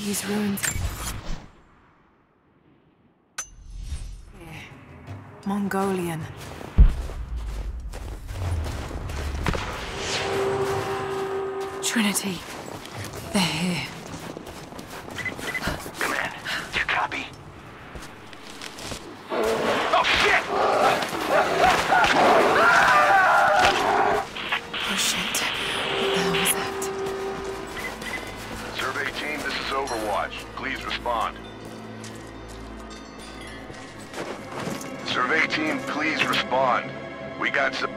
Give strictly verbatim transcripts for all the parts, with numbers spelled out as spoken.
These ruins... Mongolian. Trinity. They're here. Command, do you copy? Oh, shit! Oh, shit. What the hell was that? Survey team, this is Overwatch. Please respond. Survey team, please respond. We got some...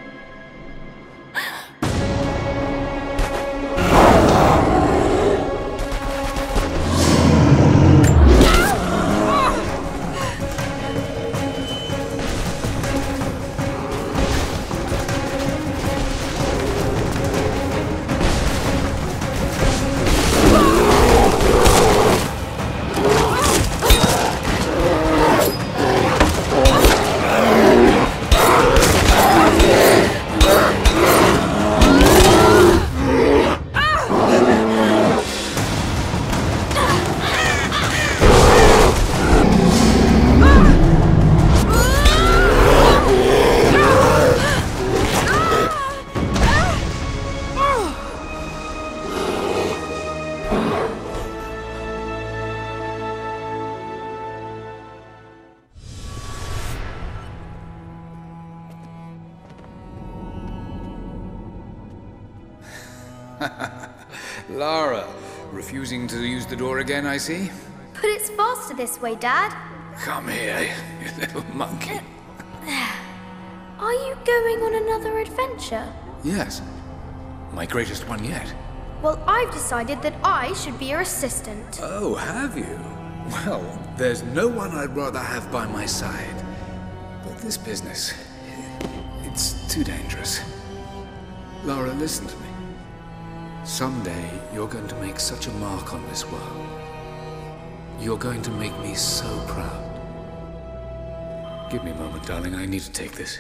Lara, refusing to use the door again, I see? But it's faster this way, Dad. Come here, you little monkey. Are you going on another adventure? Yes, my greatest one yet. Well, I've decided that I should be your assistant. Oh, have you? Well, there's no one I'd rather have by my side. But this business, it's too dangerous. Lara, listen to me. Someday, you're going to make such a mark on this world. You're going to make me so proud. Give me a moment, darling. I need to take this.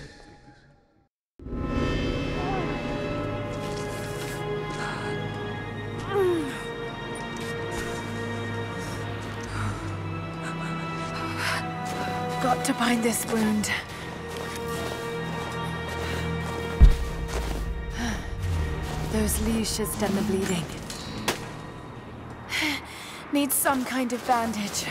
Got to bind this wound. Those leaves should stem the bleeding. Needs some kind of bandage.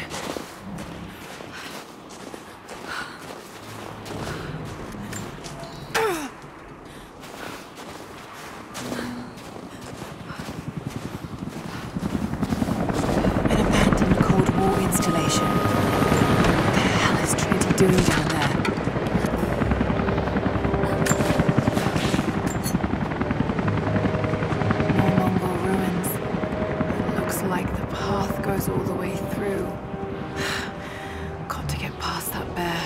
An abandoned Cold War installation. What the hell is Trinity doing down there? All the way through. Got to get past that bear.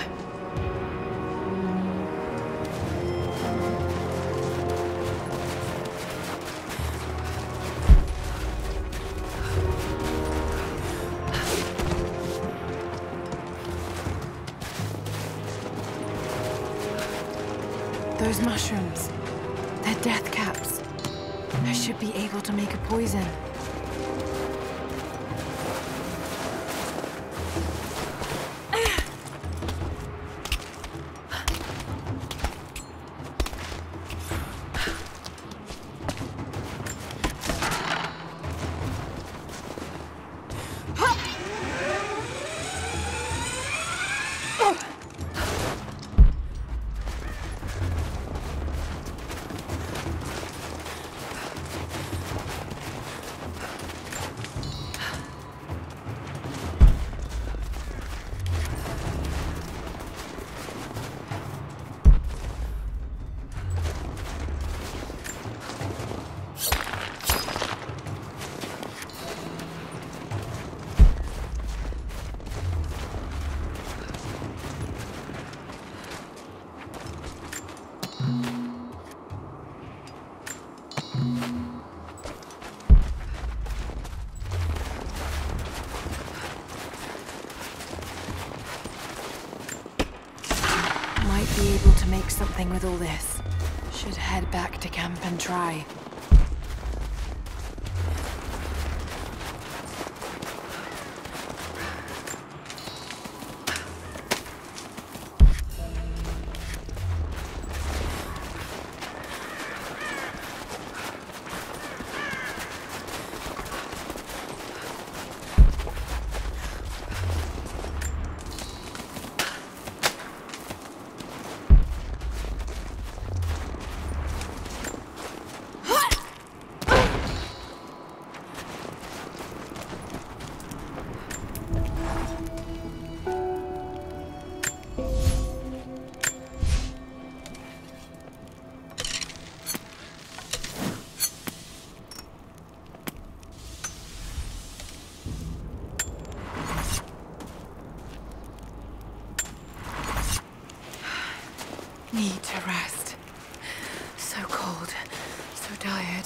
Those mushrooms, they're death caps. I should be able to make a poison. Might be able to make something with all this. Should head back to camp and try. need to rest. So cold, so tired.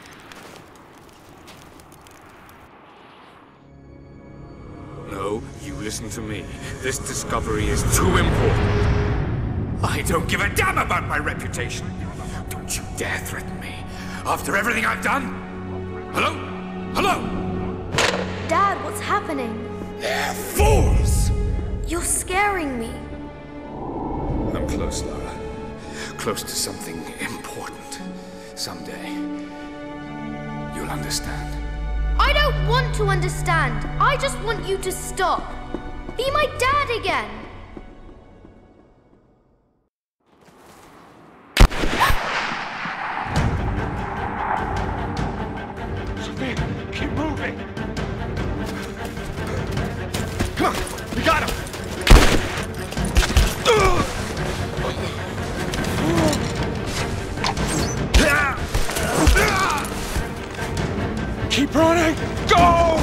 No, you listen to me. This discovery is too important. I don't give a damn about my reputation. Don't you dare threaten me. After everything I've done? Hello? Hello? Dad, what's happening? They're fools! You're scaring me. I'm close, Lara. Close to something important. Someday, you'll understand. I don't want to understand. I just want you to stop. Be my dad again. Sophia, keep moving. Come on, we got him. Keep running! Go!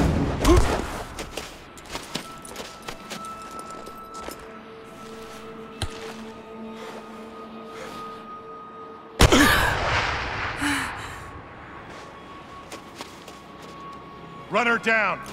Run her down!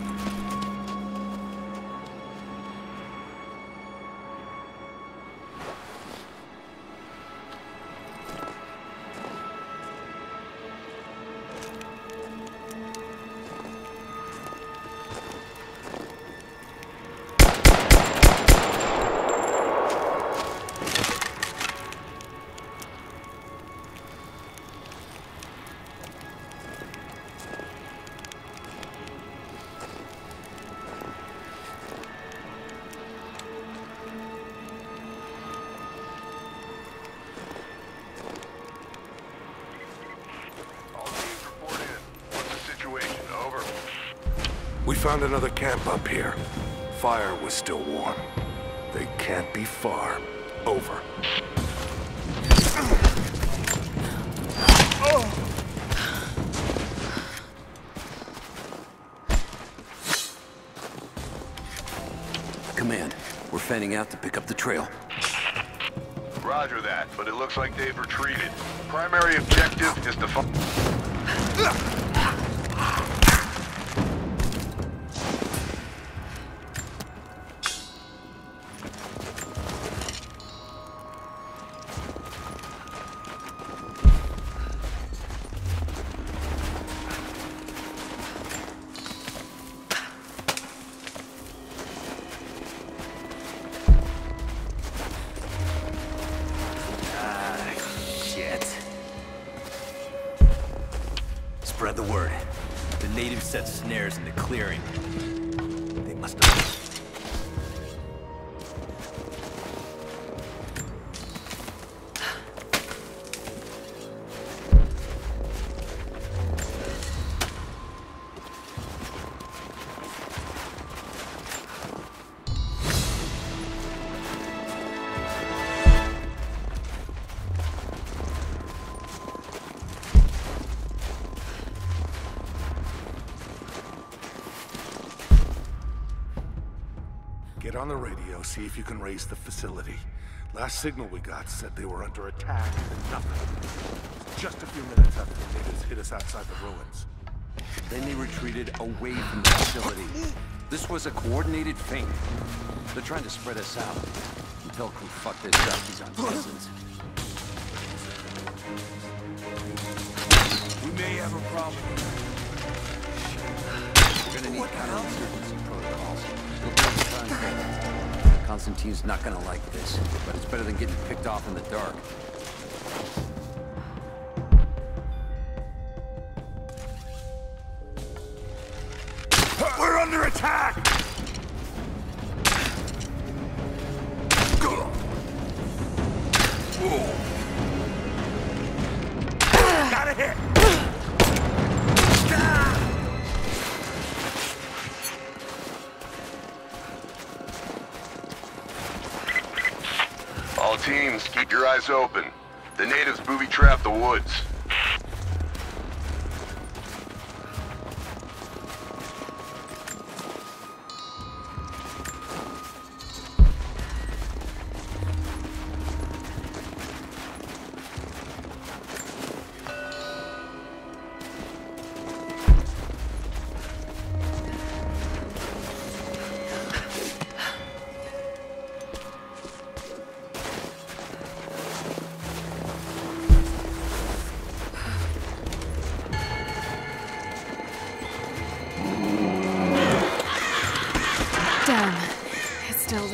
We found another camp up here. Fire was still warm. They can't be far. Over. Command, we're fanning out to pick up the trail. Roger that, but it looks like they've retreated. Primary objective is to find... Spread the word. The natives set snares in the clearing. They must have... Get on the radio, see if you can raise the facility. Last signal we got said they were under attack and nothing. Just a few minutes after the natives hit us outside the ruins. Then they retreated away from the facility. This was a coordinated feint. They're trying to spread us out. Until can fuck this up, these unpleasants. We may have a problem. We're gonna need counterinsurgency protocols. It'll take time. Constantine's not gonna like this, but it's better than getting picked off in the dark. We're under attack! Got a hit! All teams, keep your eyes open. The natives booby-trap the woods.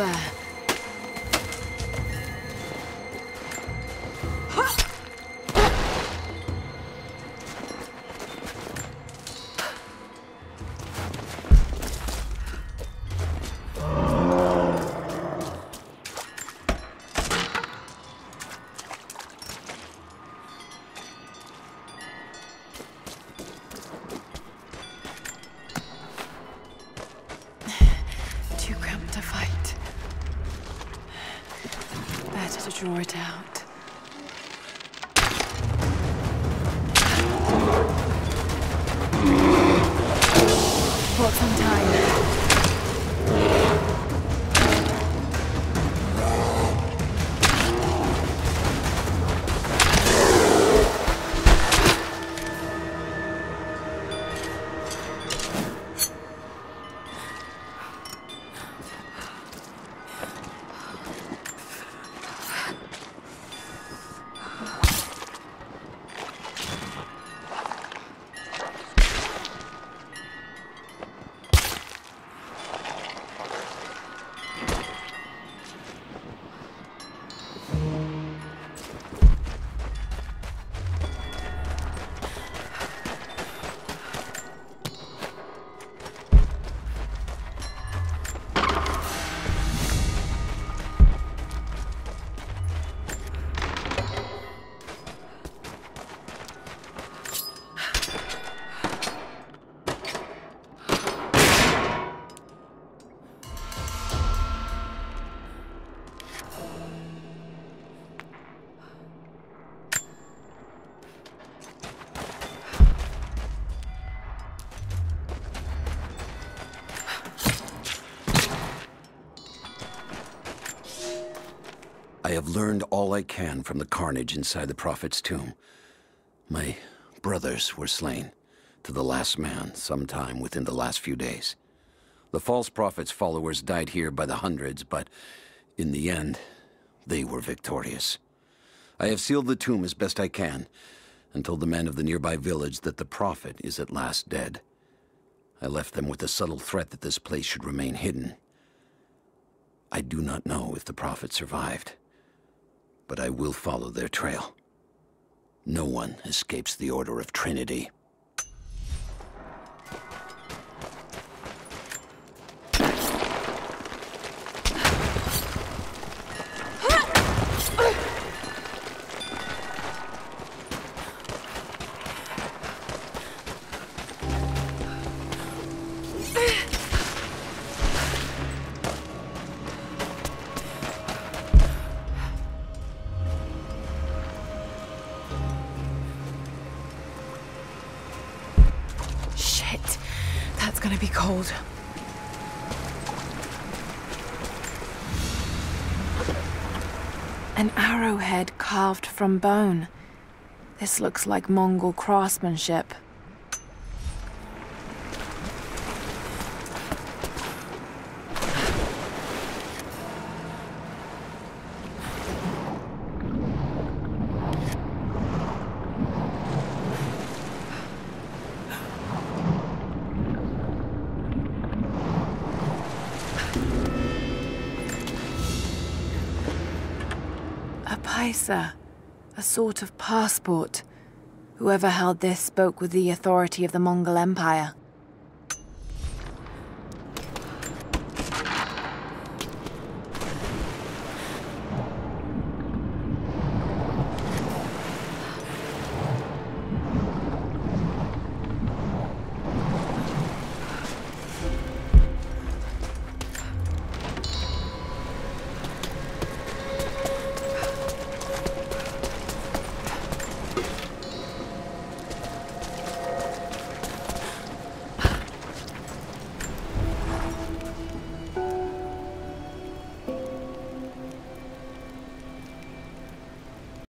there. Draw it out. Bought some time. I have learned all I can from the carnage inside the Prophet's tomb. My brothers were slain, to the last man, sometime within the last few days. The false Prophet's followers died here by the hundreds, but in the end, they were victorious. I have sealed the tomb as best I can, and told the men of the nearby village that the Prophet is at last dead. I left them with the subtle threat that this place should remain hidden. I do not know if the Prophet survived, but I will follow their trail. No one escapes the Order of Trinity. That's gonna be cold. An arrowhead carved from bone. This looks like Mongol craftsmanship. Paisa, a sort of passport. Whoever held this spoke with the authority of the Mongol Empire.